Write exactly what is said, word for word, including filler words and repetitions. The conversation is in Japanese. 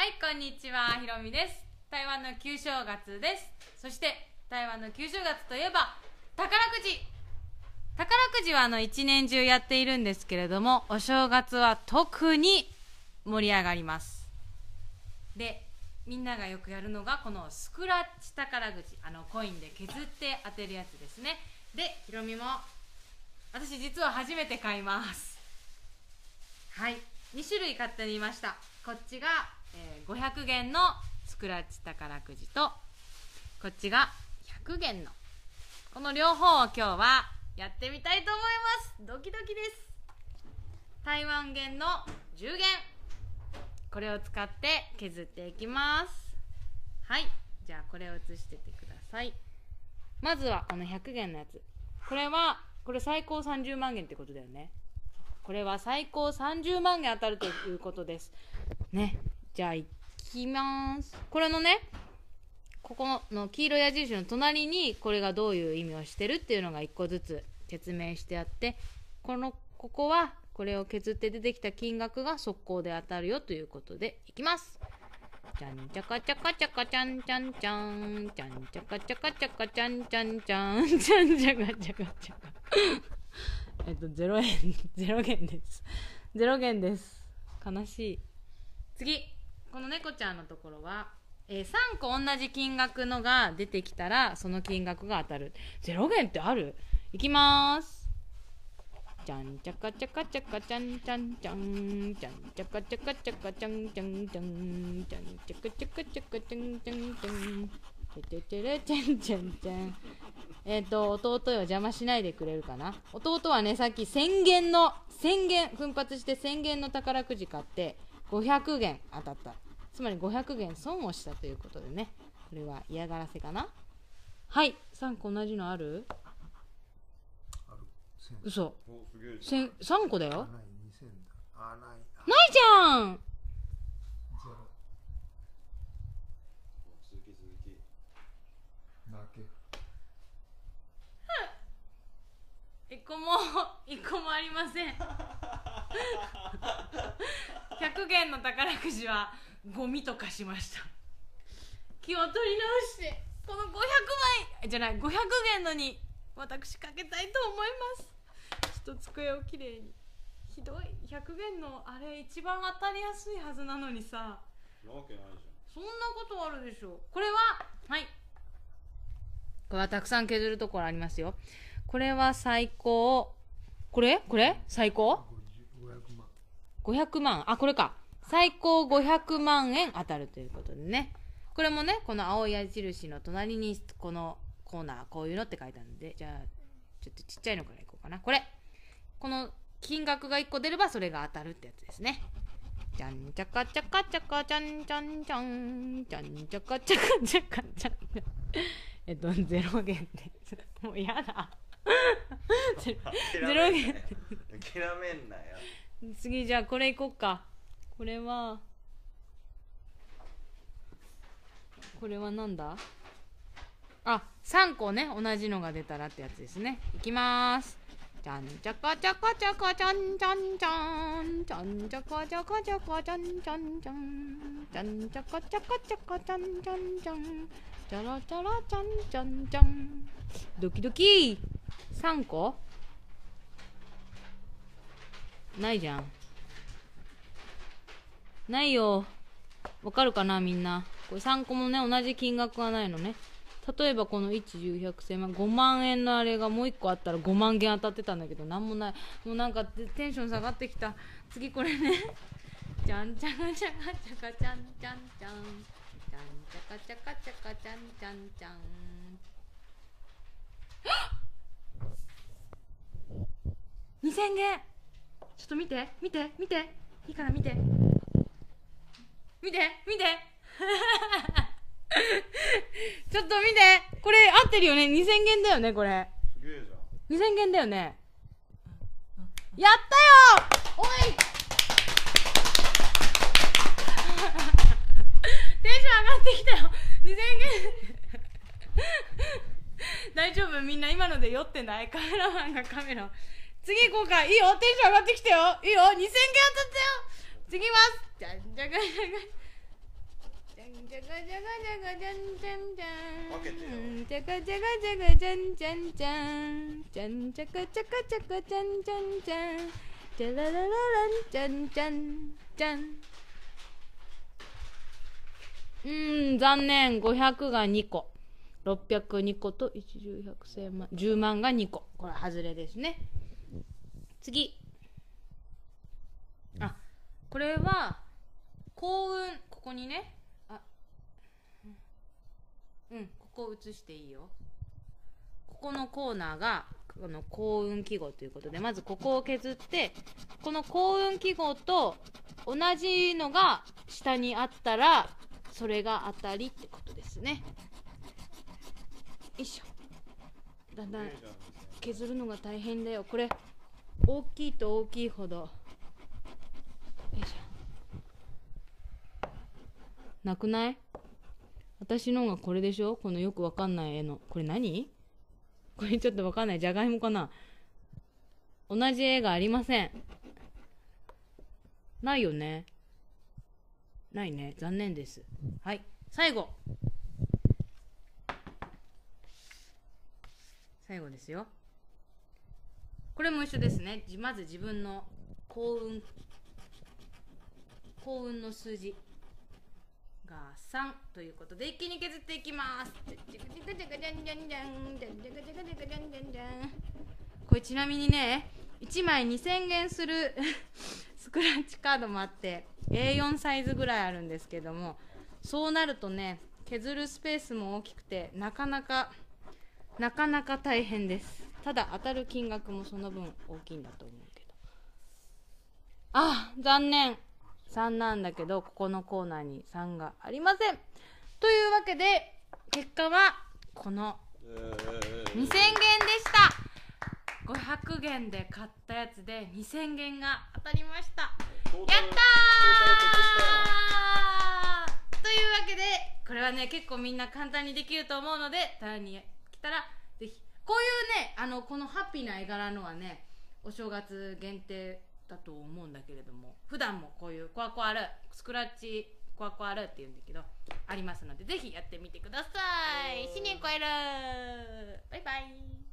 はい、こんにちは、ひろみです。台湾の旧正月です。そして台湾の旧正月といえば宝くじ。宝くじはあの一年中やっているんですけれども、お正月は特に盛り上がります。で、みんながよくやるのがこのスクラッチ宝くじ、あのコインで削って当てるやつですね。で、ひろみも私実は初めて買います。はい、に種類買ってみました。こっちが、えー、ごひゃくげんのスクラッチ宝くじと、こっちがひゃくげんの、この両方を今日はやってみたいと思います。ドキドキです。台湾元のじゅうげん、これを使って削っていきます。はい、じゃあこれを移しててください。まずはこのひゃくげんのやつ、これはこれ最高さんじゅうまんげんってことだよね。これは最高さんじゅうまんげん当たるということですね。じゃあいきます。これのね、ここの黄色い矢印の隣にこれがどういう意味をしてるっていうのがいっこずつ説明してあって、このここはこれを削って出てきた金額が速攻で当たるよということでいきます。ちゃんちゃかちゃかちゃかちゃんちゃんちゃんちゃんちゃかちゃかちゃかちゃんちゃんちゃんちゃんちゃかちゃかちゃかえっとゼロえんゼロげんですゼロげんです。悲しい。次、この猫ちゃんのところは、えー、さんこ同じ金額のが出てきたらその金額が当たる。ゼロげんってある？いきまーす。ちゃんちゃかちゃかちゃかちゃんちゃんちゃんちゃんちゃかちゃかちゃかちゃんちゃんちゃんちゃんちゃかちゃかちゃかちゃんちゃんちゃんてててれちゃんちゃんちゃん。えっと弟よ、邪魔しないでくれるかな。弟はね、さっきせんげんのせんげん奮発してせんげんの宝くじ買ってごひゃくげん当たった。つまりごひゃくげん損をしたということでね、これは嫌がらせかな。はい、さんこ同じのある？ ある。 嘘。 せんさんこだよ。 ないにせんだ。あ、ない。 ないじゃん。 ゼロ。続き続き。だけ。 一個も一個もありません。ひゃくげんの宝くじはゴミと化しました。気を取り直してこのごひゃくまいじゃないごひゃくげんのに私かけたいと思います。ちょっと机をきれいに。ひどい。ひゃくげんのあれ一番当たりやすいはずなのにさ。 なわけないじゃん。そんなことあるでしょ。これははいこれはたくさん削るところありますよ。これは最高、これこれ最高ごひゃくまん。あ、これか。最高ごひゃくまんえん当たるということでね。これもね、この青い矢印の隣にこのコーナーこういうのって書いてあるんで、じゃあちょっとちっちゃいのからいこうかな。これこの金額がいっこ出ればそれが当たるってやつですね。ちゃんちゃかちゃかちゃかちゃんちゃんちゃんちゃんちゃかちゃかちゃかちゃんえっとゼロげんです。もうやだゼロげん。 諦めんなよ。 次、じゃあこれいこっか。これはこれはなんだ。あ、さんこね、同じのが出たらってやつですね。いきまーす。ちゃんちゃかちゃかちゃかちゃんちゃんちゃんちゃんちゃかちゃかちゃかちゃんちゃんちゃんちゃんちゃかちゃかちゃかちゃんちゃんちゃんちゃらちゃらちゃんちゃんちゃん。ドキドキ。さんこないじゃん。ないよ。わかるかなみんな。これさんこもね、同じ金額はないのね。例えばこのいち、じゅう、ひゃく、せんまん、ごまんえんのあれがもういっこあったらごまんげん当たってたんだけど、なんもない。もうなんかテンション下がってきた。次これね。ちゃんちゃかちゃかちゃかちゃんちゃんちゃん。ちゃんちゃかちゃかちゃかちゃんちゃんちゃん。にせんげん。ちょっと見て見て見て。いいから見て見て見てちょっと見て、これ合ってるよね。にせんげんだよね。これすげえじゃん。 にせんげんだよね。やったよ。おいテンション上がってきたよ。にせんげん大丈夫？みんな今ので酔ってない？カメラマンがカメラ次行こうか。いいよ、テンション上がってきたよ。いいよ、にせんげん当たったよ。次ます。じゃんじゃがじゃがじゃんじゃがじゃがじゃがじゃんじゃんじゃん。 分けてよ。 じゃがじゃがじゃがじゃんじゃんじゃん。じゃんじゃがじゃがじゃがじゃんじゃんじゃん。じゃららららんじゃんじゃんじゃん。うーん、残念。ごひゃくがにこ。ろっぴゃくにこといち、じゅう、ひゃく、せんまん、じゅうまんがにこ。これ外れですね。次。あ、これは幸運、ここにね、あ、うん、ここ映していいよ。ここのコーナーがこの幸運記号ということで、まずここを削って、この幸運記号と同じのが下にあったらそれが当たりってことですね。よいしょ。だんだん削るのが大変だよ。これ大きいと大きいほど、よいしょ。なくない？私のがこれでしょ？このよくわかんない絵の。これ何？これちょっとわかんない。じゃがいもかな？同じ絵がありません。ないよね。ないね。残念です。はい。最後。最後ですよ。これも一緒ですね。まず自分の幸運幸運の数字がさんということで一気に削っていきます。これちなみにね、いちまいにせんえんするスクラッチカードもあって エーよん サイズぐらいあるんですけども、そうなるとね、削るスペースも大きくてなかなかなかなか大変です。ただ当たる金額もその分大きいんだと思うけど、あ、残念。さんなんだけど、ここのコーナーにさんがありません。というわけで結果はこのにせんえんでした。ごひゃくえんで買ったやつでにせんえんが当たりました。やったーというわけで、これはね結構みんな簡単にできると思うので、台湾に来たらぜひこういうね、あのこのハッピーな絵柄のはね、お正月限定だと思うんだけれども、普段もこういうコアコアルスクラッチコアコアルって言うんだけどありますので、ぜひやってみてください。新年超える。バイバイ。